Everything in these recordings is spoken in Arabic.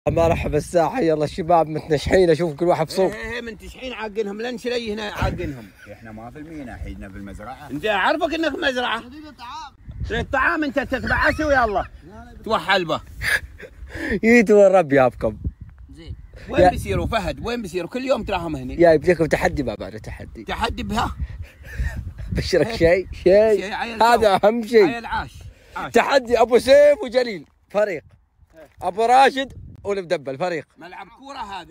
مرحبا الساحه، يلا الشباب متنشحين، اشوف كل واحد بصوب. ايه منتشحين عاقلهم لين شلي هنا عاقلهم. احنا ما في المينا، احنا بالمزرعه. انت اعرفك انك مزرعه. الطعام انت تتبعسه ويلا توحل به. يتو الرب يابكم. زين وين بيصيروا فهد؟ وين بيصيروا؟ كل يوم تراهم هنا. يا يبديكم تحدي ما بعده تحدي. تحدي بها. بشرك شيء هذا اهم شيء. عيل عاش. تحدي ابو سيف وجليل فريق، ابو راشد والمدبل فريق. ملعب كوره هذه.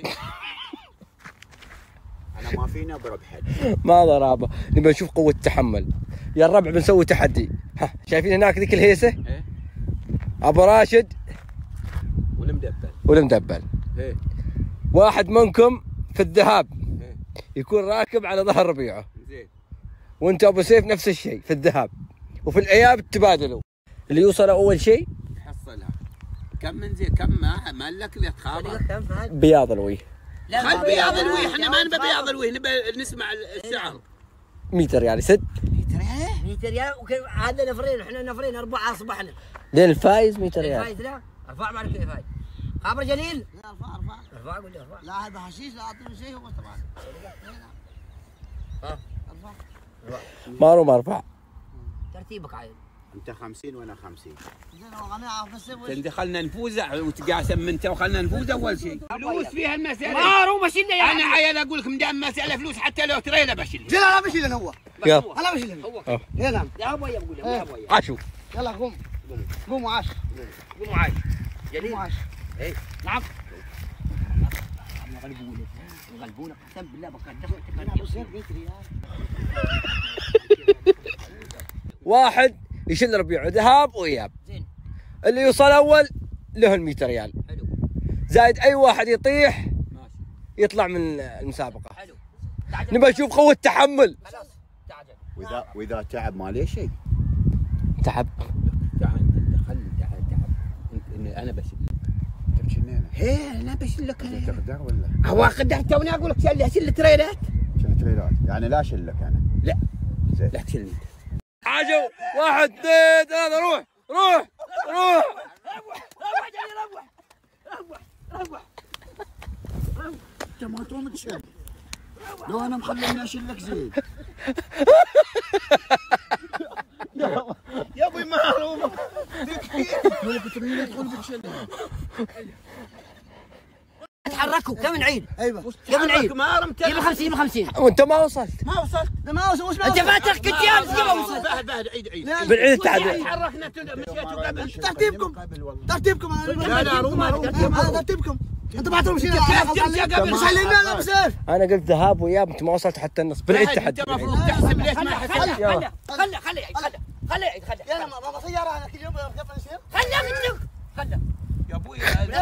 انا ما فيني اضرب حد. ما ضرابه، نبي نشوف قوه التحمل. يا الربع بنسوي تحدي. ها شايفين هناك ذيك الهيسه؟ ايه ابو راشد والمدبل. ايه واحد منكم في الذهاب إيه؟ يكون راكب على ظهر ربيعه. زين. وانت ابو سيف نفس الشيء في الذهاب، وفي الاياب تبادلوا. اللي يوصل اول شيء يحصلها. كم من زين كم ما لك ذي تخابر. بياض الوجه. خل بياض الوجه، احنا ما نبي بياض الوجه، نبي نسمع الشعر. 100 ريال يسد. 100 ريال هذا نفرين، احنا نفرين 4 اصبحنا. لين الفايز 100 ريال. الفايز لا ارفع معك كيف فايز. خابر جليل؟ لا ارفع ارفع قول لي ارفع. لا هذا حشيش، لا اعطيني شيء هو طبعا. ها ارفع. ما ارفع. ترتيبك عايز. انت 50 وانا 50. زين انا اعرف السيف. انت خلنا نفوز وتقاسم انت وخلنا نفوز اول شيء. فلوس فيها المساله. ما رو بشيل يا انا عيال اقول لكم دام مساله فلوس حتى لو تريلا بشيل. زين لا بشيل هو. يلا لا بشيل هو. يا نعم. يا ابو يا بقول يا ابو. عاشوا. يلا قوم قوم وعاش. قوم عايش. قوم جليل. وعاش. ايه نعم. غلبونا قسم بالله واحد يشيل ربيعه ذهاب واياب. زين. اللي يوصل اول له ال 100 ريال. حلو. زائد اي واحد يطيح ماشي. يطلع من المسابقه. حلو. نبى نشوف قوه تحمل. خلاص تعجل. واذا تعب ما ليه شيء. تعب. تعال تعال انت انا بشيل. انت بتشنينا. هي انا بشيل لك انت تقدر ولا؟ هو قدرت توني اقول لك شيل التريلات. شلت ريلات يعني لا شلك انا. لا زين. لا تشيلني. عجو 1 2 3 روح روح روح. روح جليل روح. انت ما تومك شيء. لو انا مخليني اشلك زين. يا ابوي معروف. يقول لك ترميني تدخل بتشلك. تحركوا كم نعيد؟ ايوه كم نعيد؟ ما رمت. يبقى 50 50. وانت ما وصلت. ما وصلت. ما وصل انت فاتك كنت جالس قبل وصلت. فهد عيد بنعيد التحدي. تحركنا مشيتوا قبل. ترتيبكم لا روما هذا ترتيبكم. انت ما تعرفون شيء. قبل. مش خلينا انا بسيف. انا قلت ذهاب واياب، انت ما وصلت حتى النص. بنعيد التحدي. انت المفروض تحسب ليش ما حسبت. خلي يلا ما سياره انا كل يوم قبل يصير. خلي يا ابوي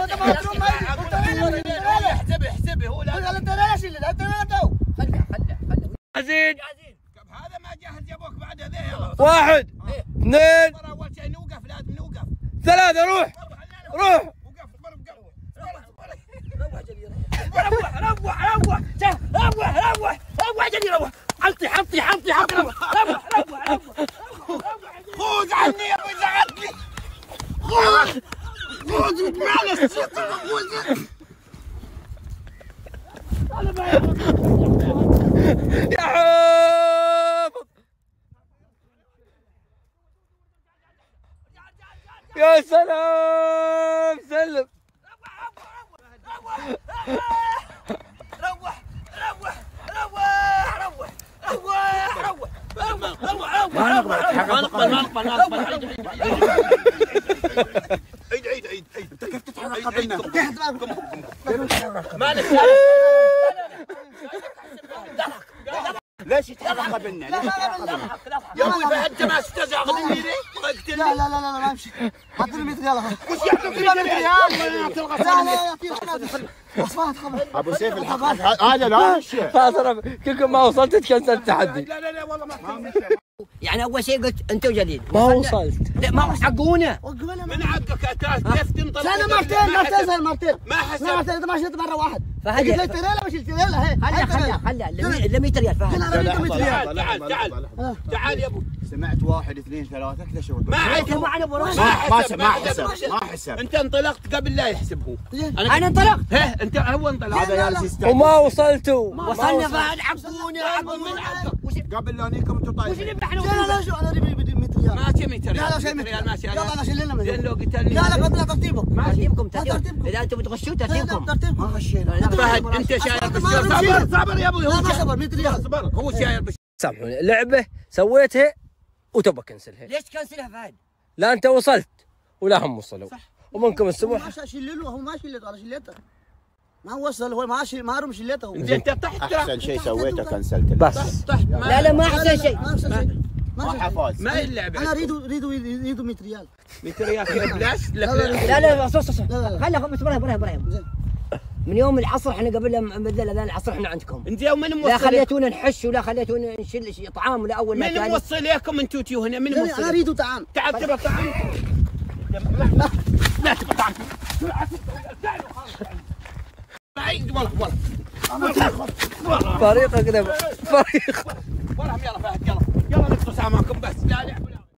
احسب هو لا انت لا شيل انت لا تو. خلي جاهزين. هذا ما جاهز جابوك بعد هذا يلا. 1 2 اول شيء نوقف، لازم نوقف. 3 روح روح. وقف روح جليل روح. حطي خذ عني يا ابوي زعلتني. خذ معنا الصوت. يا حافظ يا سلام سلم. ما نقبل. عيد انت كيف تتحرك قبلنا؟ ما ليش يتحرك قبلنا؟ يا ابوي فانت ما استزعقني لي. لا ما امشي. حط لي 100 ريال. وش يعطوك 100 ريال؟ لا اصبحت خبر. ابو سيف الحق هذا لا شيء. خلاص كلكم ما وصلت تكنسل التحدي. لا والله ما يعني اول شيء قلت انت وجليل ما وصلت. لا ما حقونا. وقفنا من حقك اساس كيف تنطلق؟ سنة مرتين مرتين ما حسب. مرتين انت ما شلت مرة واحد. فهد قلت لك تريلا ما شلت تريلا هي. خلها لا 100 ريال فهد. تعال يا ابو. سمعت 1 2 3 كذا شغل. ما حسب. معنا بروح. ما حسب. انت انطلقت قبل لا يحسب هو. انا انطلقت. انت هو انطلق. هذا جالس يستعجل. وما وصلتوا. وصلنا فهد حقونا. من حقك. قبل لا نيكم انتم وش طايحين. نذبح لا لا شو انا ابي 100 ريال. ما شي 100 ريال. لا لا شيء 100 ريال ماشي. يلا انا شيل لنا زين لو قتلني. لا لا قبل ترتيبك. ترتيبكم اذا انتم بتغشوا ترتيبكم. ترتيبكم. ما غشينا. فهد انت شاير بالشيء. صبر يا ابوي. لا ما صبر 100 ريال. صبر هو شاير بالشيء. سامحوني، لعبه سويتها وتبى كنسلها. ليش كنسلها فهد؟ لا انت وصلت ولا هم وصلوا. صح. ومنكم السموح. ما شلله هو ما شلته انا شليته. ما وصل هو ما رم شليته هو. انت طحت. احسن شيء سويته كنسلت. بس طحت. لا ما احسن شيء. ما احسن شيء. ما حفاز. ما هي اللعبه. انا اريد 100 ريال. 100 ريال بلاش. لا صوص لا، لا. خلها ابراهيم زين. من يوم العصر احنا قبل لا نبدل اذان العصر احنا عندكم. انت يوم من لا موصل؟ خليتونا نحش ولا خليتونا نشيل طعام ولا اول لا من ثاني. موصل لكم انتوا تيو هنا؟ من انا موصل؟ اريد طعام. تعال تبغى طعام. لا تبغى طعام. والله فريقك ده فريق. والله يلا